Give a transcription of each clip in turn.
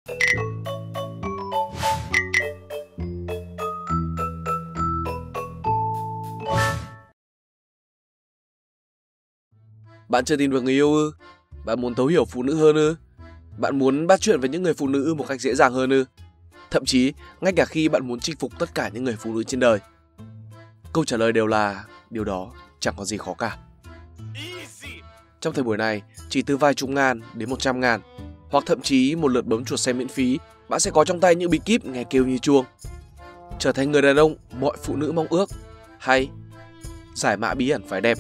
Bạn chưa tìm được người yêu ư? Bạn muốn thấu hiểu phụ nữ hơn ư? Bạn muốn bắt chuyện với những người phụ nữ một cách dễ dàng hơn ư? Thậm chí, ngay cả khi bạn muốn chinh phục tất cả những người phụ nữ trên đời. Câu trả lời đều là điều đó chẳng có gì khó cả. Trong thời buổi này, chỉ từ vài chục ngàn đến 100 ngàn, hoặc thậm chí một lượt bấm chuột xem miễn phí, bạn sẽ có trong tay những bí kíp nghe kêu như chuông. Trở thành người đàn ông mọi phụ nữ mong ước, hay giải mã bí ẩn phái đẹp.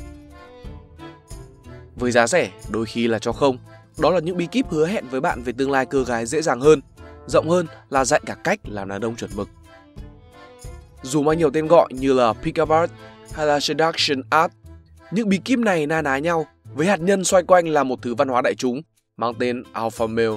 Với giá rẻ, đôi khi là cho không. Đó là những bí kíp hứa hẹn với bạn về tương lai cưa gái dễ dàng hơn, rộng hơn là dạy cả cách làm đàn ông chuẩn mực. Dù mang nhiều tên gọi như là Pick-up Art hay là Seduction Art, những bí kíp này na ná nhau với hạt nhân xoay quanh là một thứ văn hóa đại chúng mang tên Alpha Male.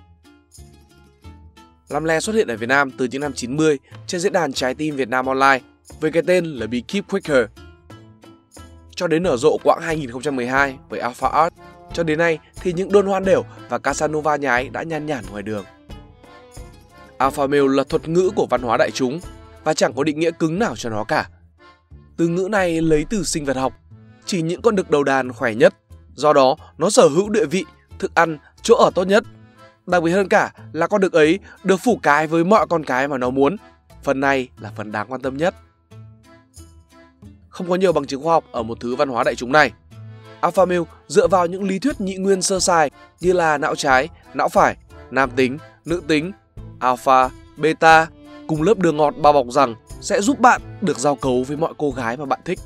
Lăm le xuất hiện ở Việt Nam từ những năm 90 trên diễn đàn Trái tim Việt Nam Online với cái tên là bí kíp Quicker. Cho đến nở rộ quãng 2012 với Alpha Art, cho đến nay thì những Don Juan đều và Casanova nhái đã nhan nhản ngoài đường. Alpha Male là thuật ngữ của văn hóa đại chúng và chẳng có định nghĩa cứng nào cho nó cả. Từ ngữ này lấy từ sinh vật học, chỉ những con đực đầu đàn khỏe nhất, do đó nó sở hữu địa vị, thức ăn, chỗ ở tốt nhất. Đặc biệt hơn cả là con đực ấy được phủ cái với mọi con cái mà nó muốn. Phần này là phần đáng quan tâm nhất. Không có nhiều bằng chứng khoa học ở một thứ văn hóa đại chúng này. Alpha Male dựa vào những lý thuyết nhị nguyên sơ sài như là não trái, não phải, nam tính, nữ tính, alpha, beta cùng lớp đường ngọt bao bọc rằng sẽ giúp bạn được giao cấu với mọi cô gái mà bạn thích.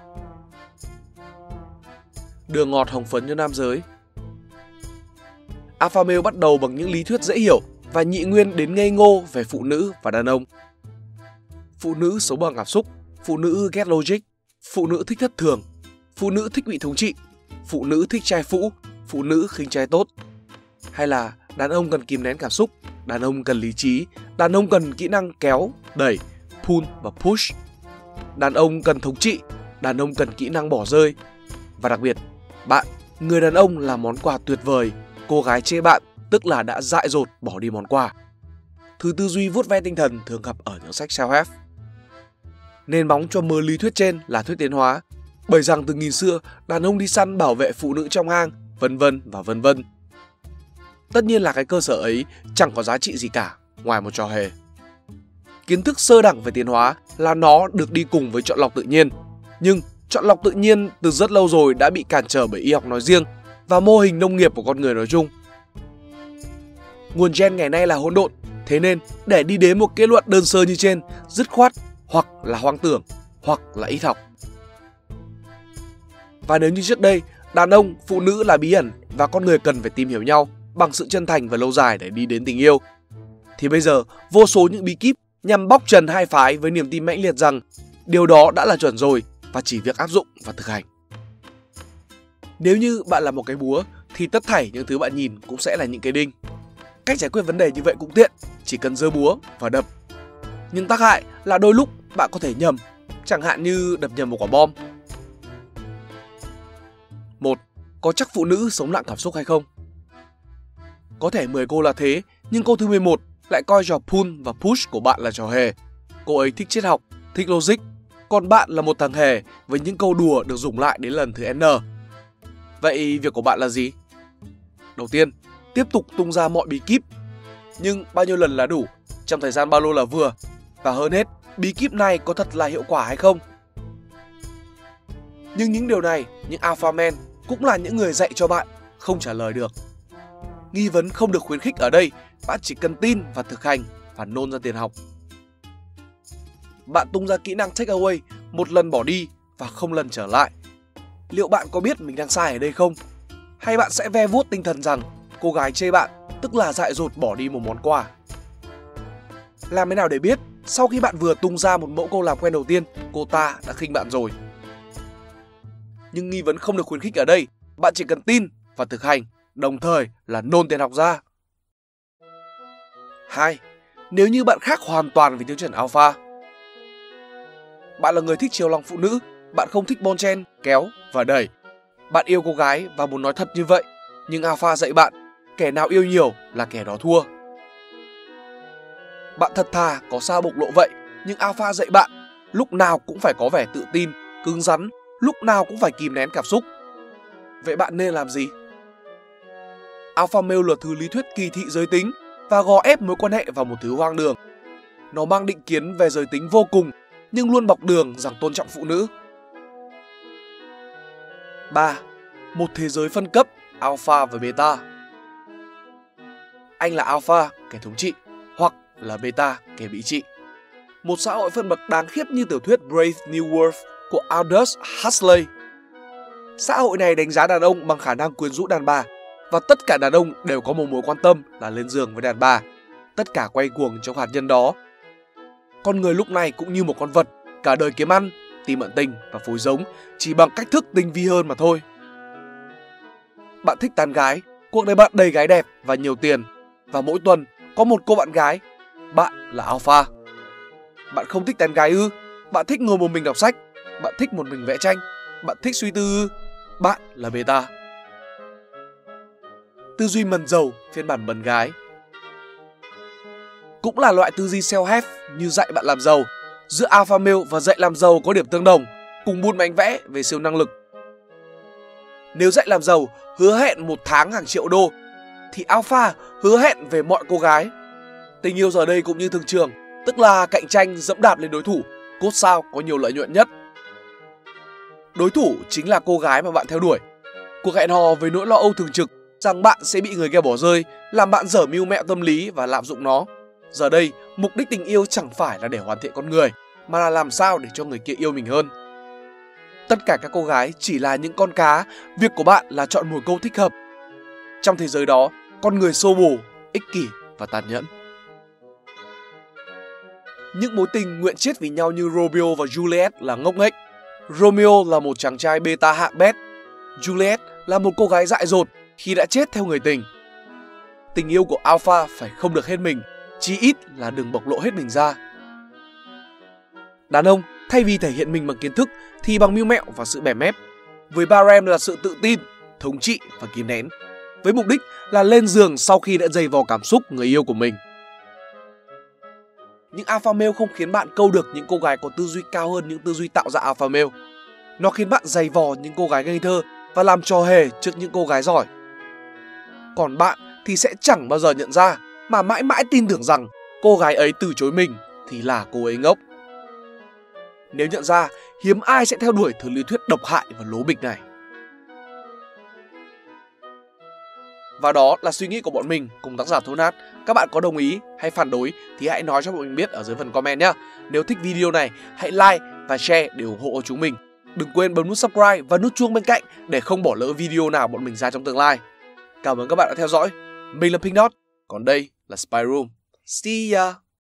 Đường ngọt hồng phấn cho nam giới. Alpha Male bắt đầu bằng những lý thuyết dễ hiểu và nhị nguyên đến ngây ngô về phụ nữ và đàn ông. Phụ nữ sống bằng cảm xúc, phụ nữ ghét logic, phụ nữ thích thất thường, phụ nữ thích bị thống trị, phụ nữ thích trai phũ, phụ nữ khinh trai tốt. Hay là đàn ông cần kìm nén cảm xúc, đàn ông cần lý trí, đàn ông cần kỹ năng kéo, đẩy, pull và push. Đàn ông cần thống trị, đàn ông cần kỹ năng bỏ rơi. Và đặc biệt, bạn, người đàn ông là món quà tuyệt vời, cô gái chê bạn tức là đã dại dột bỏ đi món quà. Thứ tư duy vuốt ve tinh thần thường gặp ở những sách self-help. Nền móng cho mớ lý thuyết trên là thuyết tiến hóa, bởi rằng từ nghìn xưa đàn ông đi săn bảo vệ phụ nữ trong hang, vân vân và vân vân. Tất nhiên là cái cơ sở ấy chẳng có giá trị gì cả ngoài một trò hề. Kiến thức sơ đẳng về tiến hóa là nó được đi cùng với chọn lọc tự nhiên, nhưng chọn lọc tự nhiên từ rất lâu rồi đã bị cản trở bởi y học nói riêng và mô hình nông nghiệp của con người nói chung. Nguồn gen ngày nay là hỗn độn, thế nên để đi đến một kết luận đơn sơ như trên, dứt khoát hoặc là hoang tưởng hoặc là ít học. Và nếu như trước đây, đàn ông, phụ nữ là bí ẩn và con người cần phải tìm hiểu nhau bằng sự chân thành và lâu dài để đi đến tình yêu, thì bây giờ vô số những bí kíp nhằm bóc trần hai phái với niềm tin mãnh liệt rằng điều đó đã là chuẩn rồi và chỉ việc áp dụng và thực hành. Nếu như bạn là một cái búa thì tất thảy những thứ bạn nhìn cũng sẽ là những cái đinh. Cách giải quyết vấn đề như vậy cũng tiện, chỉ cần giơ búa và đập. Nhưng tác hại là đôi lúc bạn có thể nhầm, chẳng hạn như đập nhầm một quả bom. 1. Có chắc phụ nữ sống nặng cảm xúc hay không? Có thể 10 cô là thế, nhưng cô thứ 11 lại coi trò pull và push của bạn là trò hề. Cô ấy thích triết học, thích logic, còn bạn là một thằng hề với những câu đùa được dùng lại đến lần thứ N. Vậy việc của bạn là gì? Đầu tiên, tiếp tục tung ra mọi bí kíp. Nhưng bao nhiêu lần là đủ? Trong thời gian bao lâu là vừa? Và hơn hết, bí kíp này có thật là hiệu quả hay không? Nhưng những điều này, những alpha men cũng là những người dạy cho bạn không trả lời được. Nghi vấn không được khuyến khích ở đây, bạn chỉ cần tin và thực hành và nôn ra tiền học. Bạn tung ra kỹ năng take away, một lần bỏ đi và không lần trở lại. Liệu bạn có biết mình đang sai ở đây không? Hay bạn sẽ ve vuốt tinh thần rằng cô gái chê bạn tức là dại dột bỏ đi một món quà? Làm thế nào để biết sau khi bạn vừa tung ra một mẫu câu làm quen đầu tiên, cô ta đã khinh bạn rồi? Nhưng nghi vấn không được khuyến khích ở đây, bạn chỉ cần tin và thực hành, đồng thời là nôn tiền học ra. 2. Nếu như bạn khác hoàn toàn với tiêu chuẩn alpha. Bạn là người thích chiều lòng phụ nữ, bạn không thích bon chen, kéo và đẩy. Bạn yêu cô gái và muốn nói thật như vậy, nhưng alpha dạy bạn, kẻ nào yêu nhiều là kẻ đó thua. Bạn thật thà, có sao bộc lộ vậy, nhưng alpha dạy bạn lúc nào cũng phải có vẻ tự tin, cứng rắn, lúc nào cũng phải kìm nén cảm xúc. Vậy bạn nên làm gì? Alpha male là thứ lý thuyết kỳ thị giới tính và gò ép mối quan hệ vào một thứ hoang đường. Nó mang định kiến về giới tính vô cùng, nhưng luôn bọc đường rằng tôn trọng phụ nữ. 3. Một thế giới phân cấp, alpha và beta. Anh là alpha, kẻ thống trị, hoặc là beta, kẻ bị trị. Một xã hội phân bậc đáng khiếp như tiểu thuyết Brave New World của Aldous Huxley. Xã hội này đánh giá đàn ông bằng khả năng quyến rũ đàn bà, và tất cả đàn ông đều có một mối quan tâm là lên giường với đàn bà. Tất cả quay cuồng trong hạt nhân đó. Con người lúc này cũng như một con vật, cả đời kiếm ăn, tìm ẩn tình và phối giống chỉ bằng cách thức tinh vi hơn mà thôi. Bạn thích tán gái, cuộc đời bạn đầy gái đẹp và nhiều tiền, và mỗi tuần có một cô bạn gái. Bạn là alpha. Bạn không thích tán gái ư? Bạn thích ngồi một mình đọc sách? Bạn thích một mình vẽ tranh? Bạn thích suy tư ư? Bạn là beta. Tư duy mần dầu, phiên bản mần gái. Cũng là loại tư duy self-help như dạy bạn làm giàu. Giữa alpha male và dạy làm giàu có điểm tương đồng, cùng buôn bánh vẽ về siêu năng lực. Nếu dạy làm giàu hứa hẹn một tháng hàng triệu đô, thì alpha hứa hẹn về mọi cô gái. Tình yêu giờ đây cũng như thương trường, tức là cạnh tranh dẫm đạp lên đối thủ, cốt sao có nhiều lợi nhuận nhất. Đối thủ chính là cô gái mà bạn theo đuổi. Cuộc hẹn hò với nỗi lo âu thường trực rằng bạn sẽ bị người kia bỏ rơi, làm bạn dở mưu mẹo tâm lý và lạm dụng nó. Giờ đây, mục đích tình yêu chẳng phải là để hoàn thiện con người, mà là làm sao để cho người kia yêu mình hơn. Tất cả các cô gái chỉ là những con cá, việc của bạn là chọn mồi câu thích hợp. Trong thế giới đó, con người xô bồ, ích kỷ và tàn nhẫn. Những mối tình nguyện chết vì nhau như Romeo và Juliet là ngốc nghếch. Romeo là một chàng trai beta hạng bét. Juliet là một cô gái dại dột khi đã chết theo người tình. Tình yêu của alpha phải không được hết mình, chí ít là đừng bộc lộ hết mình ra. Đàn ông thay vì thể hiện mình bằng kiến thức thì bằng mưu mẹo và sự bẻ mép. Với Barem là sự tự tin, thống trị và kìm nén, với mục đích là lên giường sau khi đã dày vò cảm xúc người yêu của mình. Những alpha male không khiến bạn câu được những cô gái có tư duy cao hơn những tư duy tạo ra alpha male. Nó khiến bạn dày vò những cô gái ngây thơ và làm trò hề trước những cô gái giỏi. Còn bạn thì sẽ chẳng bao giờ nhận ra, mà mãi mãi tin tưởng rằng cô gái ấy từ chối mình thì là cô ấy ngốc. Nếu nhận ra, hiếm ai sẽ theo đuổi thứ lý thuyết độc hại và lố bịch này. Và đó là suy nghĩ của bọn mình cùng tác giả Thôn Hát. Các bạn có đồng ý hay phản đối thì hãy nói cho bọn mình biết ở dưới phần comment nhé. Nếu thích video này, hãy like và share để ủng hộ chúng mình. Đừng quên bấm nút subscribe và nút chuông bên cạnh để không bỏ lỡ video nào bọn mình ra trong tương lai. Cảm ơn các bạn đã theo dõi. Mình là Pink Dot, còn đây là Spy Room. See ya!